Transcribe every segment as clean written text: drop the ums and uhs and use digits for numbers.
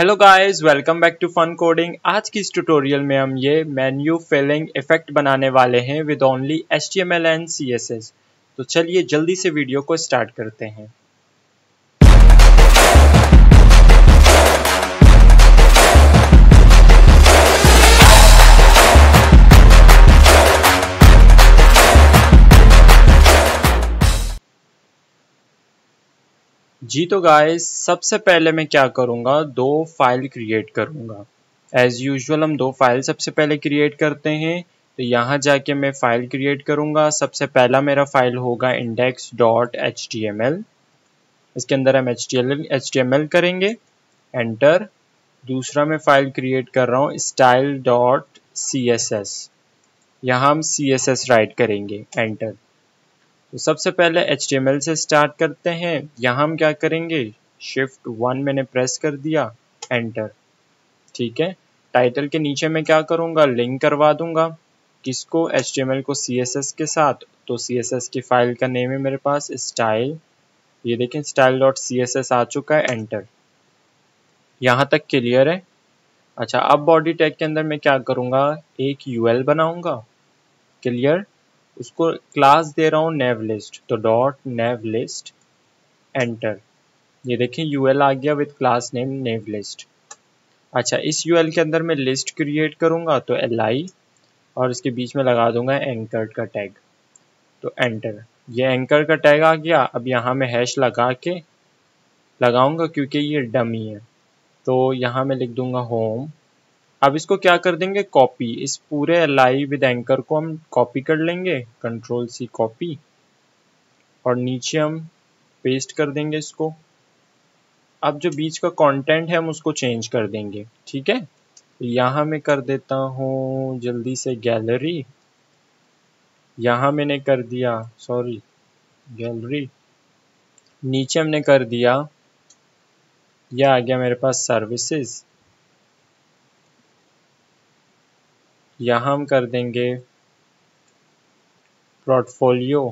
Hello guys, welcome back to fun coding. आज की इस ट्यूटोरियल में हम ये मेन्यू फिलिंग इफेक्ट बनाने वाले हैं with only HTML and CSS। तो चलिए जल्दी से वीडियो को स्टार्ट करते हैं। जी तो गाइस, सबसे पहले मैं क्या करूँगा, दो फाइल क्रिएट करूँगा। एज यूजुअल हम दो फाइल सबसे पहले क्रिएट करते हैं। तो यहाँ जाके मैं फाइल क्रिएट करूँगा। सबसे पहला मेरा फाइल होगा index.html। इसके अंदर हम HTML करेंगे, एंटर। दूसरा मैं फाइल क्रिएट कर रहा हूँ style.css। यहाँ हम CSS राइट करेंगे, एंटर। तो सबसे पहले HTML से स्टार्ट करते हैं। यहाँ हम क्या करेंगे, Shift 1 मैंने प्रेस कर दिया, एंटर। ठीक है, टाइटल के नीचे मैं क्या करूँगा, लिंक करवा दूंगा। किसको, HTML को CSS के साथ। तो CSS की फाइल का नेम है मेरे पास स्टाइल। ये देखें style.css आ चुका है, एंटर। यहाँ तक क्लियर है। अच्छा, अब बॉडी टैग के अंदर मैं क्या करूँगा, एक UL बनाऊंगा, क्लियर। उसको क्लास दे रहा हूँ navlist, तो .navlist, एंटर। ये देखें UL आ गया विद क्लास नेम navlist। अच्छा, इस UL के अंदर मैं लिस्ट क्रिएट करूँगा, तो li, और इसके बीच में लगा दूंगा एंकर्ड का टैग, तो एंटर। ये एंकर का टैग आ गया। अब यहाँ मैं हैश लगा के लगाऊंगा क्योंकि ये डमी है। तो यहाँ मैं लिख दूंगा होम। अब इसको क्या कर देंगे, कॉपी। इस पूरे li विद एंकर को हम कॉपी कर लेंगे, Ctrl+C कॉपी, और नीचे हम पेस्ट कर देंगे इसको। अब जो बीच का कंटेंट है हम उसको चेंज कर देंगे, ठीक है। यहाँ मैं कर देता हूँ जल्दी से गैलरी। यहाँ मैंने कर दिया, सॉरी, गैलरी। नीचे हमने कर दिया, यह आ गया मेरे पास सर्विसेज। यहाँ हम कर देंगे पोर्टफोलियो।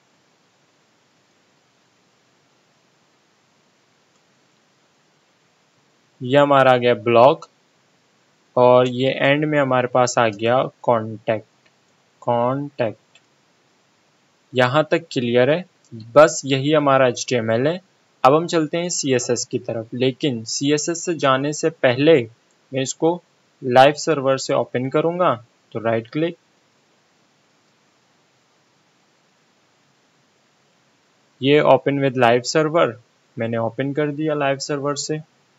ये हमारा आ गया ब्लॉग, और ये एंड में हमारे पास आ गया कॉन्टैक्ट। यहाँ तक क्लियर है। बस यही हमारा HTML है। अब हम चलते हैं CSS की तरफ, लेकिन CSS से जाने से पहले मैं इसको लाइव सर्वर से ओपन करूंगा। तो राइट क्लिक, ये ओपन विद लाइव सर्वर, मैंने ओपन कर दिया लाइव सर्वर से।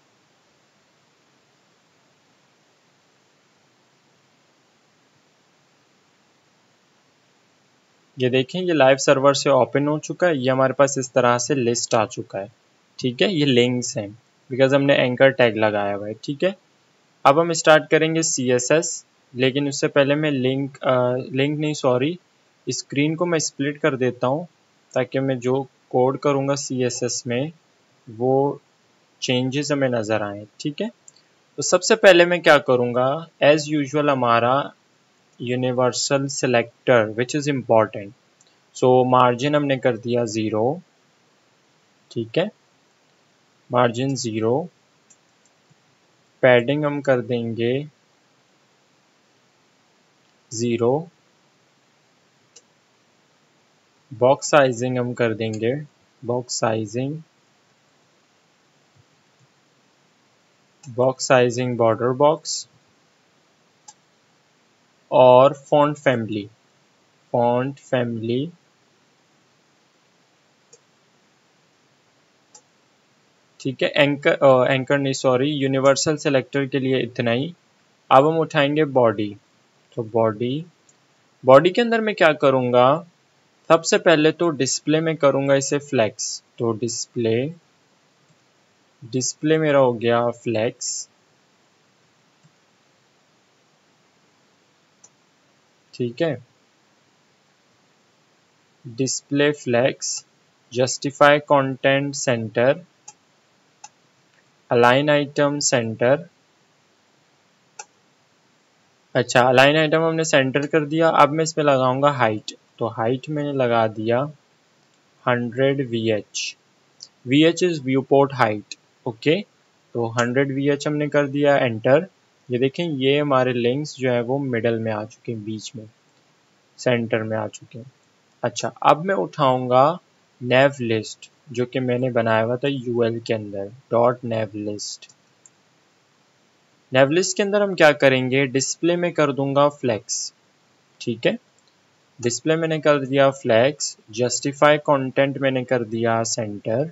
ये देखें, ये लाइव सर्वर से ओपन हो चुका है। ये हमारे पास इस तरह से लिस्ट आ चुका है, ठीक है। ये लिंक्स हैं बिकॉज हमने एंकर टैग लगाया हुआ है, ठीक है। अब हम स्टार्ट करेंगे CSS, लेकिन उससे पहले मैं लिंक नहीं, सॉरी, स्क्रीन को मैं स्प्लिट कर देता हूँ ताकि मैं जो कोड करूँगा CSS में वो चेंजेस हमें नज़र आए, ठीक है। तो सबसे पहले मैं क्या करूँगा, एज यूजुअल हमारा universal selector which is important. So margin हमने कर दिया 0, ठीक है, मार्जिन 0। पैडिंग हम कर देंगे 0। बॉक्स साइजिंग हम कर देंगे, बॉक्स साइजिंग बॉर्डर बॉक्स, और फॉन्ट फैमिली, ठीक है। एंकर नहीं, सॉरी, यूनिवर्सल सेलेक्टर के लिए इतना ही। अब हम उठाएंगे बॉडी। तो बॉडी के अंदर मैं क्या करूँगा, सबसे पहले तो डिस्प्ले में करूँगा इसे फ्लेक्स। तो डिस्प्ले मेरा हो गया फ्लेक्स, ठीक है। Display flex, justify content center, align item center. अच्छा, अलाइन आइटम हमने सेंटर कर दिया। अब मैं इसमें लगाऊंगा हाइट। तो हाइट मैंने लगा दिया 100 VH। VH is view port height, okay. तो 100 VH हमने कर दिया, एंटर। ये देखें, ये हमारे लिंक्स जो है वो मिडल में आ चुके हैं, बीच में, सेंटर में आ चुके हैं। अच्छा, अब मैं उठाऊंगा नेव लिस्ट जो कि मैंने बनाया हुआ था यूएल के अंदर, dot nav list. Nav list के अंदर हम क्या करेंगे, डिस्प्ले में कर दूंगा फ्लेक्स। ठीक है, डिस्प्ले मैंने कर दिया फ्लेक्स, जस्टिफाई कंटेंट मैंने कर दिया सेंटर,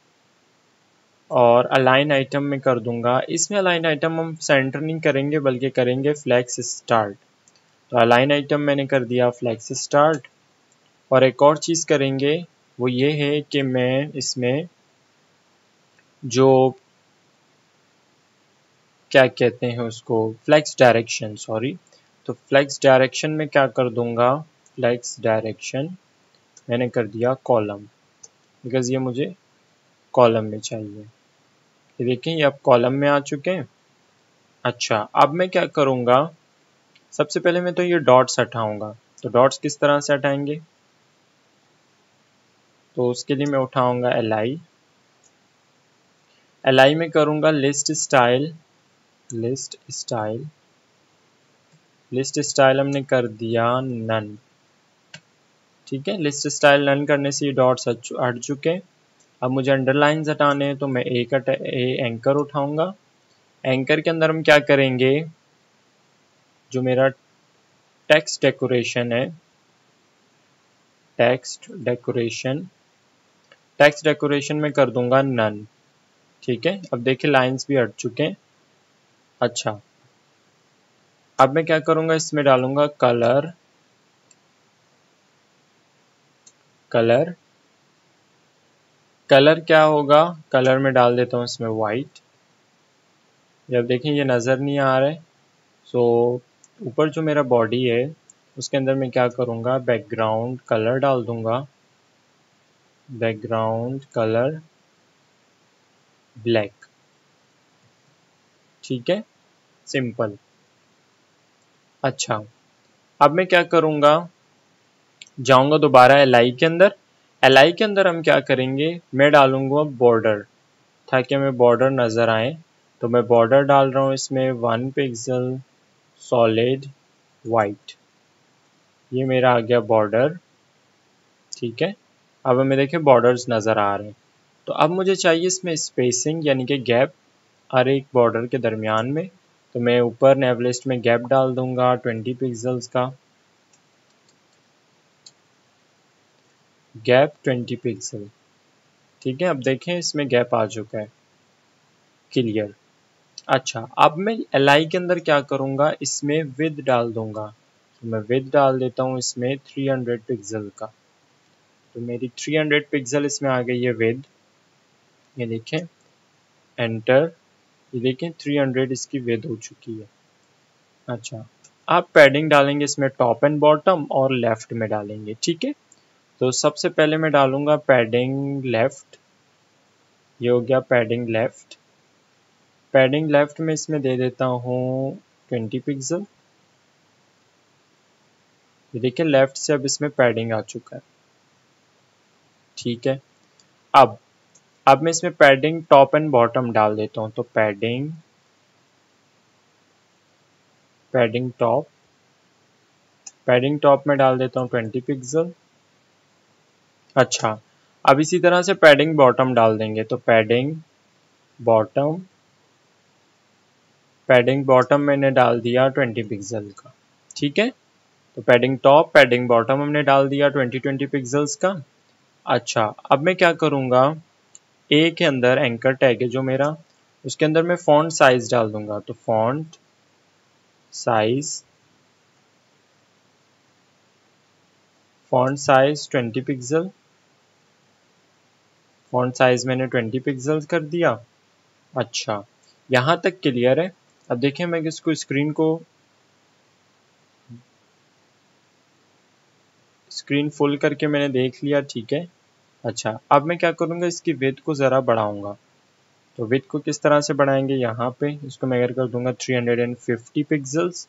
और अलाइन आइटम में कर दूंगा। इसमें अलाइन आइटम हम सेंटर नहीं करेंगे बल्कि करेंगे फ्लेक्स स्टार्ट। तो अलाइन आइटम मैंने कर दिया फ्लेक्स स्टार्ट। और एक और चीज़ करेंगे, वो ये है कि मैं इसमें जो क्या कहते हैं उसको, फ्लेक्स डायरेक्शन, सॉरी, तो फ्लेक्स डायरेक्शन में क्या कर दूंगा, फ्लेक्स डायरेक्शन मैंने कर दिया कॉलम, बिकॉज ये मुझे कॉलम में चाहिए। ये देखें, ये अब कॉलम में आ चुके हैं। अच्छा, अब मैं क्या करूँगा, सबसे पहले मैं तो ये डॉट्स हटाऊँगा। तो डॉट्स किस तरह से हटाएंगे, तो उसके लिए मैं उठाऊँगा एल आई में करूँगा list style, list style, list style हमने कर दिया नन। ठीक है, लिस्ट स्टाइल नन करने से ये डॉट्स हट चुके हैं। अब मुझे अंडरलाइंस हटाने हैं, तो मैं एंकर उठाऊँगा। एंकर के अंदर हम क्या करेंगे, जो मेरा टेक्स्ट डेकोरेशन है, टेक्स्ट डेकोरेशन, टेक्स्ट डेकोरेशन में कर दूंगा नन। ठीक है, अब देखिए लाइंस भी हट चुके हैं। अच्छा, अब मैं क्या करूंगा, इसमें डालूंगा कलर, कलर, कलर क्या होगा, कलर में डाल देता हूँ इसमें वाइट। जब देखें ये नज़र नहीं आ रहा है, सो ऊपर जो मेरा बॉडी है उसके अंदर मैं क्या करूँगा, बैकग्राउंड कलर डाल दूंगा, बैकग्राउंड कलर ब्लैक। ठीक है, सिंपल। अच्छा, अब मैं क्या करूँगा, जाऊँगा दोबारा एल के अंदर। एल के अंदर हम क्या करेंगे, मैं डालूँगा बॉर्डर, ताकि हमें बॉर्डर नज़र आए। तो मैं बॉर्डर डाल रहा हूँ इसमें 1 पिक्सल सॉलिड वाइट। ये मेरा आ गया बॉर्डर। ठीक है, अब हमें देखें बॉर्डर्स नज़र आ रहे हैं। तो अब मुझे चाहिए इसमें स्पेसिंग, यानी कि गैप हर एक बॉर्डर के दरमियान में। तो मैं ऊपर नेव लिस्ट में गैप डाल दूंगा 20 पिक्सल्स का, गैप 20 पिक्सल। ठीक है, अब देखें इसमें गैप आ चुका है, क्लियर। अच्छा, अब मैं एल के अंदर क्या करूँगा, इसमें विद डाल दूंगा। तो मैं विद डाल देता हूँ इसमें 300 पिक्सल का। तो मेरी 300 पिक्सल इसमें आ गई है विद। ये देखें, एंटर। ये देखें 300 इसकी विद हो चुकी है। अच्छा, आप पैडिंग डालेंगे इसमें टॉप एंड बॉटम और लेफ्ट में डालेंगे। ठीक है, तो सबसे पहले मैं डालूंगा पैडिंग लेफ्ट। ये हो गया पैडिंग लेफ्ट। पैडिंग लेफ्ट में इसमें दे देता हूँ 20 पिक्सल। ये देखिए लेफ्ट से अब इसमें पैडिंग आ चुका है। ठीक है, अब मैं इसमें पैडिंग टॉप एंड बॉटम डाल देता हूँ। तो padding, padding top, padding top में डाल देता हूँ 20 पिक्सल। अच्छा, अब इसी तरह से पैडिंग बॉटम डाल देंगे। तो पैडिंग बॉटम, पैडिंग बॉटम मैंने डाल दिया 20 पिक्सल का। ठीक है, तो पैडिंग टॉप, पैडिंग बॉटम हमने डाल दिया 20 पिक्सल्स का। अच्छा, अब मैं क्या करूँगा, ए के अंदर एंकर टैग है जो मेरा, उसके अंदर मैं फॉन्ट साइज डाल दूंगा। तो font size, font size 20 pixel, font size मैंने 20 पिक्सल कर दिया। अच्छा, यहाँ तक क्लियर है। अब देखिए मैं इसको स्क्रीन फुल करके मैंने देख लिया। ठीक है, अच्छा, अब मैं क्या करूँगा, इसकी विड्थ को ज़रा बढ़ाऊँगा। तो विड्थ को किस तरह से बढ़ाएंगे, यहाँ पे इसको मैं अगर कर दूंगा 350 पिक्सल्स।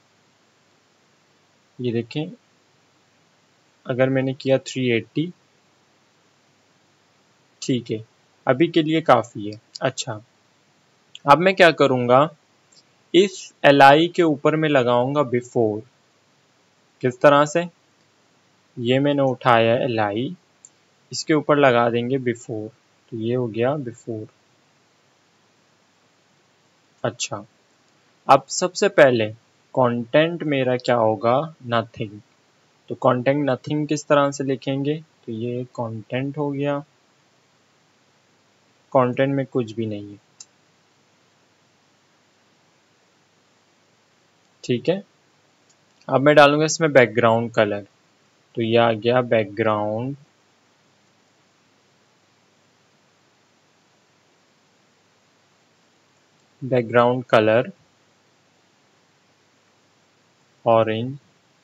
ये देखें, अगर मैंने किया 380, ठीक है, अभी के लिए काफ़ी है। अच्छा, अब मैं क्या करूंगा, इस li के ऊपर मैं लगाऊंगा बिफोर। किस तरह से, ये मैंने उठाया li, इसके ऊपर लगा देंगे बिफोर, तो ये हो गया बिफोर। अच्छा, अब सबसे पहले कंटेंट मेरा क्या होगा, नथिंग। तो कंटेंट नथिंग किस तरह से लिखेंगे, तो ये कंटेंट हो गया, कंटेंट में कुछ भी नहीं है, ठीक है। अब मैं डालूंगा इसमें बैकग्राउंड कलर, तो ये आ गया बैकग्राउंड, बैकग्राउंड कलर ऑरेंज,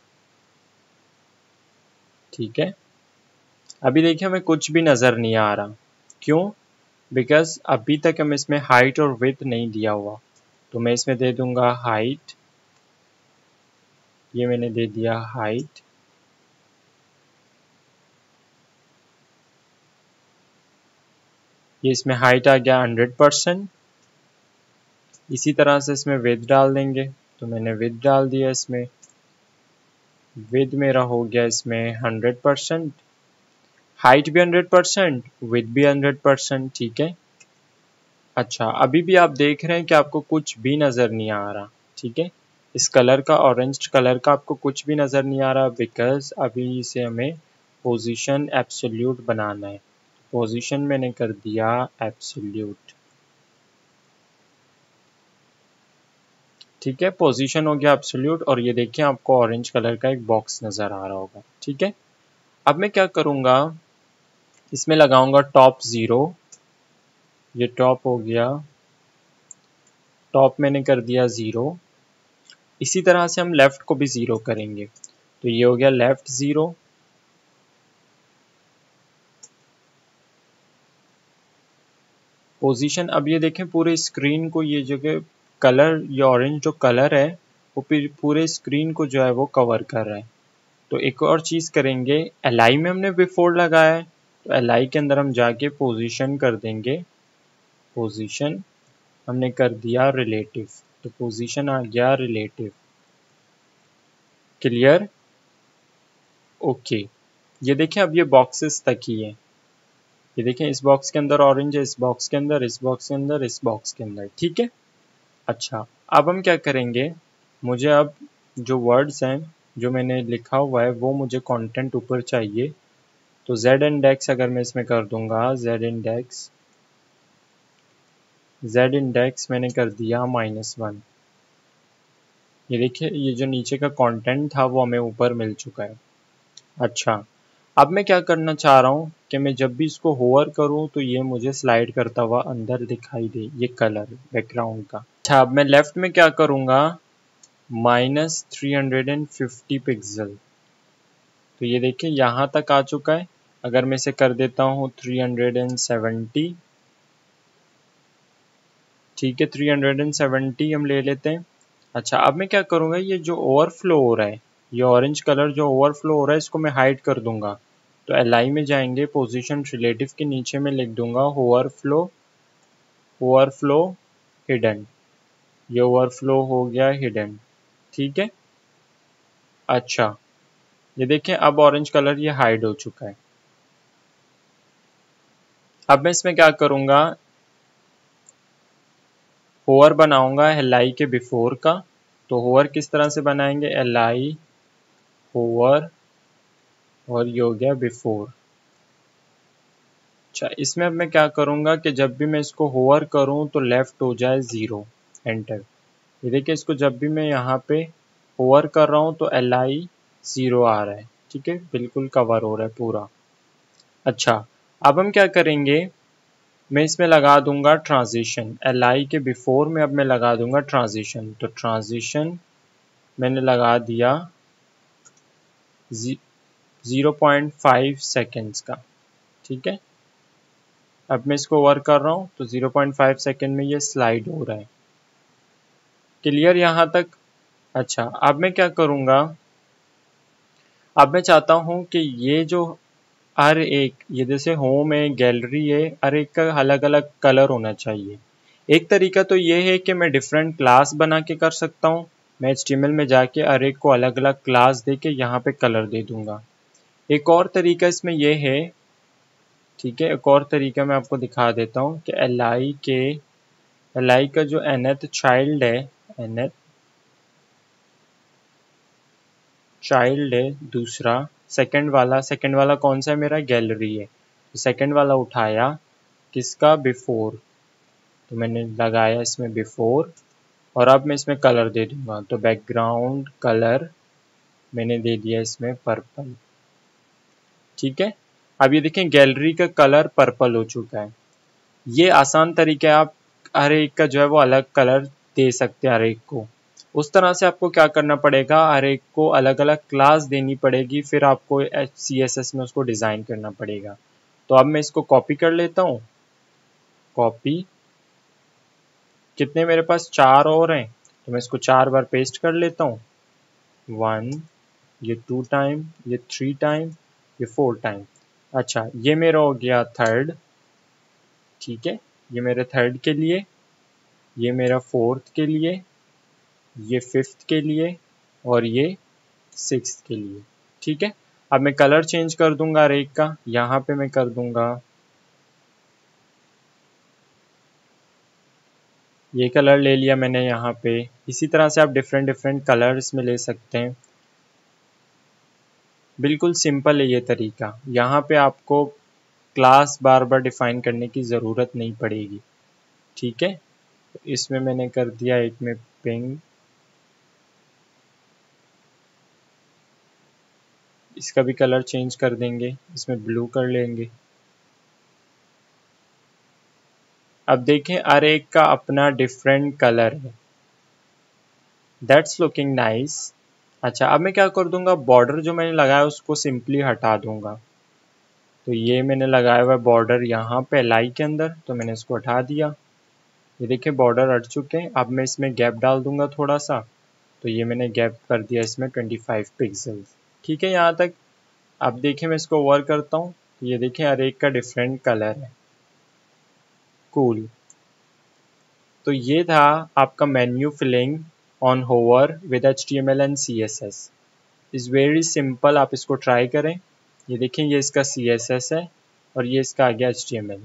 ठीक है। अभी देखिए हमें कुछ भी नजर नहीं आ रहा, क्यों, बिकॉज अभी तक हम इसमें हाइट और विड्थ नहीं दिया हुआ। तो मैं इसमें दे दूंगा हाइट, ये मैंने दे दिया हाइट, ये इसमें हाइट आ गया 100%। इसी तरह से इसमें विड्थ डाल देंगे, तो मैंने विड्थ डाल दिया इसमें, विड्थ मेरा हो गया इसमें 100%, हाइट भी 100%, विड्थ भी 100%, ठीक है। अच्छा, अभी भी आप देख रहे हैं कि आपको कुछ भी नज़र नहीं आ रहा, ठीक है। इस कलर का, ऑरेंज कलर का आपको कुछ भी नज़र नहीं आ रहा, बिकॉज अभी इसे हमें पोजीशन एब्सोल्यूट बनाना है। पोजीशन मैंने कर दिया एब्सोल्यूट, ठीक है। पोजीशन हो गया एब्सोल्यूट, और ये देखिए आपको ऑरेंज कलर का एक बॉक्स नज़र आ रहा होगा, ठीक है। अब मैं क्या करूँगा, इसमें लगाऊंगा टॉप 0, ये टॉप हो गया, टॉप मैंने कर दिया 0। इसी तरह से हम लेफ्ट को भी 0 करेंगे, तो ये हो गया लेफ्ट 0। पोजीशन, अब ये देखें पूरे स्क्रीन को, ये जगह कलर, ये ऑरेंज जो कलर है वो पूरे स्क्रीन को जो है वो कवर कर रहा है। तो एक और चीज़ करेंगे, एल में हमने बिफोर लगाया है, तो एल के अंदर हम जाके पोजीशन कर देंगे, पोजीशन हमने कर दिया रिलेटिव, तो पोजीशन आ गया रिलेटिव, क्लियर, ओके। ये देखें अब ये बॉक्सेस तक ही है, ये देखें इस बॉक्स के अंदर ऑरेंज है, इस बॉक्स के अंदर, इस बॉक्स के अंदर, इस बॉक्स के अंदर, ठीक है। अच्छा, अब हम क्या करेंगे, मुझे अब जो वर्ड्स हैं जो मैंने लिखा हुआ है वो मुझे कंटेंट ऊपर चाहिए। तो z इंडेक्स अगर मैं इसमें कर दूंगा, z इंडेक्स मैंने कर दिया -1। ये देखिए ये जो नीचे का कंटेंट था वो हमें ऊपर मिल चुका है। अच्छा, अब मैं क्या करना चाह रहा हूँ कि मैं जब भी इसको होवर करूँ तो ये मुझे स्लाइड करता हुआ अंदर दिखाई दे, ये कलर बैकग्राउंड का। अच्छा, अब मैं लेफ्ट में क्या करूँगा, -350 पिक्सल, तो ये देखिए यहाँ तक आ चुका है। अगर मैं इसे कर देता हूँ 370, ठीक है, 370 हम ले लेते हैं। अच्छा, अब मैं क्या करूँगा, ये जो ओवरफ्लो हो रहा है, ये ऑरेंज कलर जो ओवरफ्लो हो रहा है, इसको मैं हाइड कर दूंगा। तो एल में जाएंगे, पोजीशन रिलेटिव के नीचे में लिख दूंगा ओवरफ्लो, ओवरफ्लो हिडन, ये ओवरफ्लो हो गया हिडन, ठीक है। अच्छा, ये देखें अब ऑरेंज कलर ये हाइड हो चुका है। अब मैं इसमें क्या करूँगा, होवर बनाऊंगा एल के बिफोर का। तो होवर किस तरह से बनाएंगे, एल होवर, और ये हो गया बिफोर। अच्छा, इसमें अब मैं क्या करूँगा कि जब भी मैं इसको होवर करूँ तो लेफ्ट हो जाए 0, एंटर। ये देखिए इसको जब भी मैं यहाँ पे होवर कर रहा हूँ तो एल 0 आ रहा है, ठीक है, बिल्कुल कवर हो रहा है पूरा। अच्छा, अब हम क्या करेंगे, मैं इसमें लगा दूंगा ट्रांजिशन, एल के बिफोर में अब मैं लगा दूंगा ट्रांजिशन। तो ट्रांजिशन मैंने लगा दिया 0.5 सेकेंड्स का, ठीक है। अब मैं इसको वर्क कर रहा हूँ तो 0.5 सेकेंड में ये स्लाइड हो रहा है, क्लियर यहाँ तक। अच्छा, अब मैं क्या करूँगा, अब मैं चाहता हूँ कि ये जो हर एक, ये जैसे होम है, गैलरी है, हर एक का अलग अलग कलर होना चाहिए। एक तरीका तो ये है कि मैं डिफरेंट क्लास बना के कर सकता हूँ। मैं HTML में जाके अरे को अलग अलग क्लास दे के यहाँ पे कलर दे दूंगा। एक और तरीका इसमें ये है, ठीक है, एक और तरीका मैं आपको दिखा देता हूँ कि li का जो nth चाइल्ड है, nth चाइल्ड है दूसरा, सेकंड वाला कौन सा है मेरा, गैलरी है। तो सेकंड वाला उठाया किसका, बिफोर, तो मैंने लगाया इसमें बिफोर, और अब मैं इसमें कलर दे दूंगा। तो बैकग्राउंड कलर मैंने दे दिया इसमें पर्पल, ठीक है। अब ये देखें गैलरी का कलर पर्पल हो चुका है। ये आसान तरीका है, आप हर एक का जो है वो अलग कलर दे सकते हैं हर एक को। उस तरह से आपको क्या करना पड़ेगा, हर एक को अलग अलग क्लास देनी पड़ेगी, फिर आपको CSS में उसको डिज़ाइन करना पड़ेगा। तो अब मैं इसको कॉपी कर लेता हूँ, कॉपी, कितने मेरे पास 4 और हैं, तो मैं इसको 4 बार पेस्ट कर लेता हूँ। 1, ये 2 टाइम, ये 3 टाइम, ये 4 टाइम। अच्छा, ये मेरा हो गया थर्ड, ठीक है, ये मेरे थर्ड के लिए, ये मेरा फोर्थ के लिए, ये फिफ्थ के लिए, और ये सिक्स्थ के लिए, ठीक है। अब मैं कलर चेंज कर दूंगा हर एक का। यहाँ पे मैं कर दूंगा ये कलर ले लिया मैंने यहाँ पे। इसी तरह से आप डिफरेंट डिफरेंट कलर इसमें ले सकते हैं। बिल्कुल सिंपल है ये तरीका। यहाँ पे आपको क्लास बार बार डिफाइन करने की ज़रूरत नहीं पड़ेगी, ठीक है। तो इसमें मैंने कर दिया एक में पिंक, इसका भी कलर चेंज कर देंगे, इसमें ब्लू कर लेंगे। अब देखें हर एक का अपना डिफरेंट कलर है। That's looking nice. अच्छा, अब मैं क्या कर दूंगा, बॉर्डर जो मैंने लगाया उसको सिंपली हटा दूंगा। तो ये मैंने लगाया हुआ बॉर्डर यहाँ पे LI के अंदर, तो मैंने इसको हटा दिया। ये देखिए बॉर्डर हट चुके हैं। अब मैं इसमें गैप डाल दूंगा थोड़ा सा, तो ये मैंने गैप कर दिया इसमें 25 पिक्सल्स, ठीक है यहाँ तक। अब देखिए मैं इसको ओवर करता हूँ, ये देखिए हर एक का डिफरेंट कलर है। कूल। तो ये था आपका menu filling on hover with HTML and CSS। Is very simple, आप इसको ट्राई करें। ये देखें ये इसका CSS है और ये इसका आ गया HTML।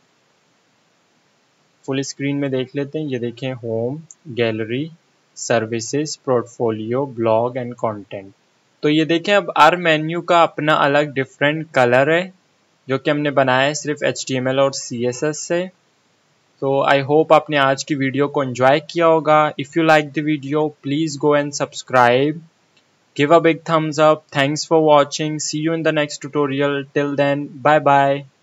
फुल स्क्रीन में देख लेते हैं। ये देखें home, gallery, services, portfolio, blog and content. तो ये देखें अब हर मेन्यू का अपना अलग डिफरेंट कलर है जो कि हमने बनाया है सिर्फ HTML और CSS से। तो आई होप आपने आज की वीडियो को एंजॉय किया होगा। If you like the video please go and subscribe, give a big thumbs up. Thanks for watching. See you in the next tutorial. Till then, bye bye.